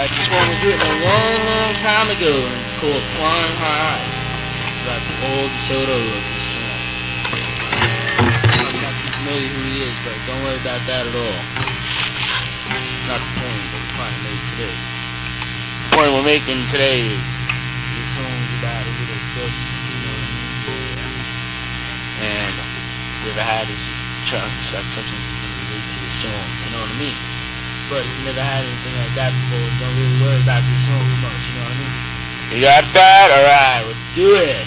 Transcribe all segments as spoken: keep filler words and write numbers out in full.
Alright, this one was written a long, long time ago, and it's called Flying High. It's about the old DeSoto of this song. I'm not too familiar who he is, but don't worry about that at all. It's not the point that we're trying to make today. The point we're making today is this song's about a little substance, you know what I mean? And if you ever had this chance, that's something you can relate to the song, you know what I mean? But if you never had anything like that before, don't really worry about this song too much, you know what I mean? You got that? Alright, let's do it.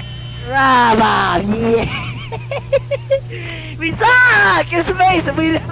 Brava! Yeah! We suck! It's amazing! We